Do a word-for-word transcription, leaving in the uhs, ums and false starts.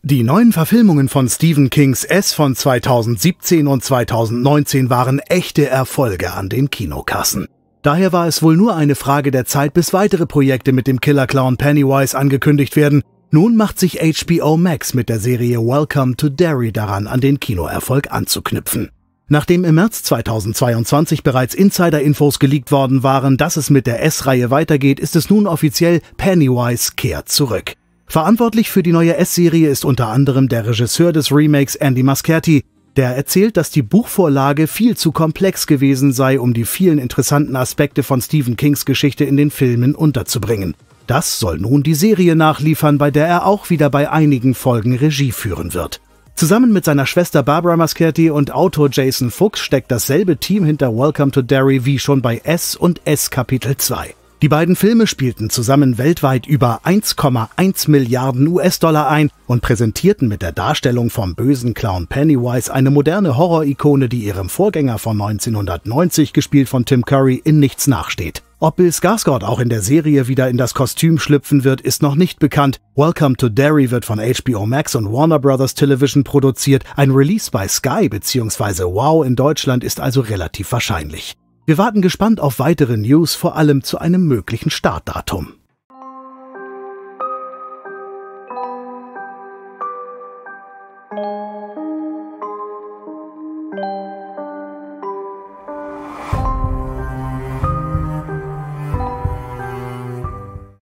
Die neuen Verfilmungen von Stephen Kings S von zweitausendsiebzehn und zweitausendneunzehn waren echte Erfolge an den Kinokassen. Daher war es wohl nur eine Frage der Zeit, bis weitere Projekte mit dem Killer-Clown Pennywise angekündigt werden. Nun macht sich H B O Max mit der Serie Welcome to Derry daran, an den Kinoerfolg anzuknüpfen. Nachdem im März zweitausendzweiundzwanzig bereits Insider-Infos geleakt worden waren, dass es mit der S-Reihe weitergeht, ist es nun offiziell: Pennywise kehrt zurück. Verantwortlich für die neue S-Serie ist unter anderem der Regisseur des Remakes Andy Muschietti. Der erzählt, dass die Buchvorlage viel zu komplex gewesen sei, um die vielen interessanten Aspekte von Stephen Kings Geschichte in den Filmen unterzubringen. Das soll nun die Serie nachliefern, bei der er auch wieder bei einigen Folgen Regie führen wird. Zusammen mit seiner Schwester Barbara Muschietti und Autor Jason Fuchs steckt dasselbe Team hinter Welcome to Derry wie schon bei S und S Kapitel zwei. Die beiden Filme spielten zusammen weltweit über eins Komma eins Milliarden U S-Dollar ein und präsentierten mit der Darstellung vom bösen Clown Pennywise eine moderne Horror-Ikone, die ihrem Vorgänger von neunzehnhundertneunzig, gespielt von Tim Curry, in nichts nachsteht. Ob Bill Skarsgård auch in der Serie wieder in das Kostüm schlüpfen wird, ist noch nicht bekannt. Welcome to Derry wird von H B O Max und Warner Brothers Television produziert. Ein Release bei Sky bzw. Wow in Deutschland ist also relativ wahrscheinlich. Wir warten gespannt auf weitere News, vor allem zu einem möglichen Startdatum.